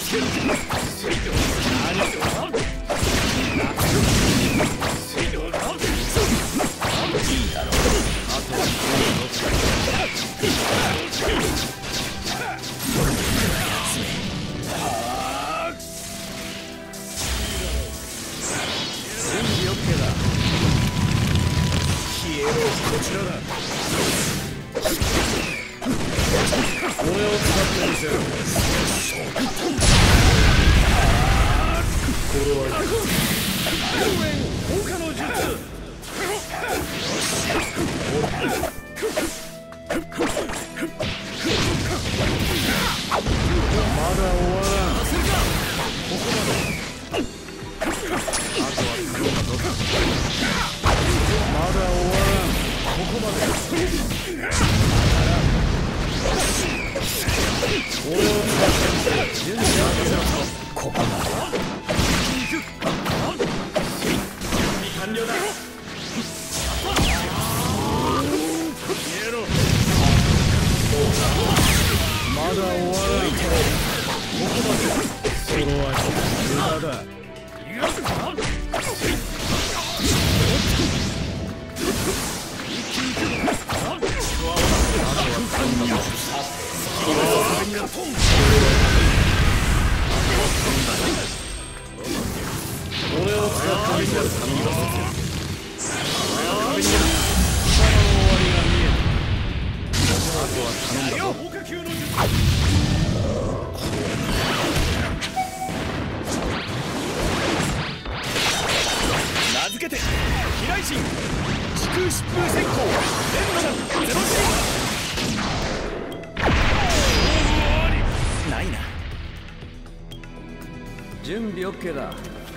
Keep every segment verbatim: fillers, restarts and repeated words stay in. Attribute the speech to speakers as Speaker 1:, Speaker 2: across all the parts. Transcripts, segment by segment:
Speaker 1: 準備 OK だ。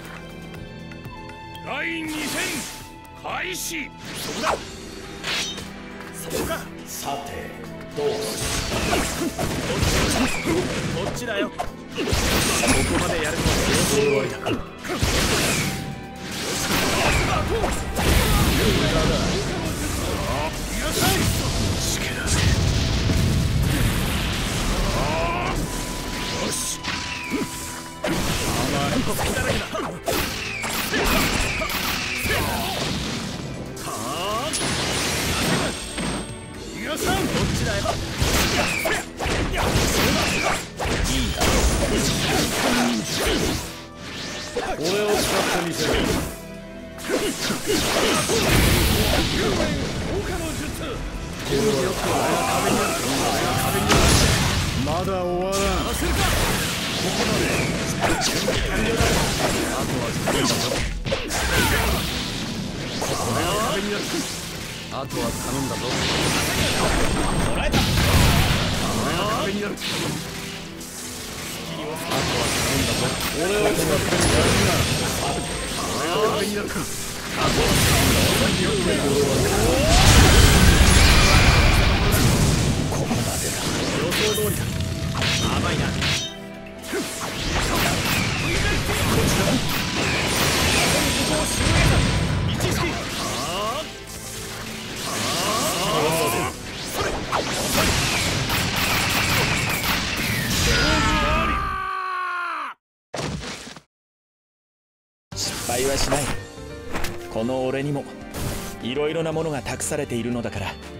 Speaker 2: 第二戦開始。そこだ。そこか。
Speaker 3: さてどうす
Speaker 2: こっちだよ。ここまでやるのは終わりだ。
Speaker 1: 俺を使ってみせる。まだ終わらん。ここまで準備完了だ。あとは自分だぞ。ここで壁になる。あとは頼んだぞ。
Speaker 2: 捕らえた。
Speaker 1: 壁になる。あとは頼んだぞ。俺を使ってやるな。壁になるか。あとは頼んだぞ。ここまでだ。
Speaker 2: 予想通りだ。甘いな。こちら。ここを終焉だ。一式。はあ。はあ。それ。それ。
Speaker 3: 失敗はしない。この俺にもいろいろなものが託されているのだから。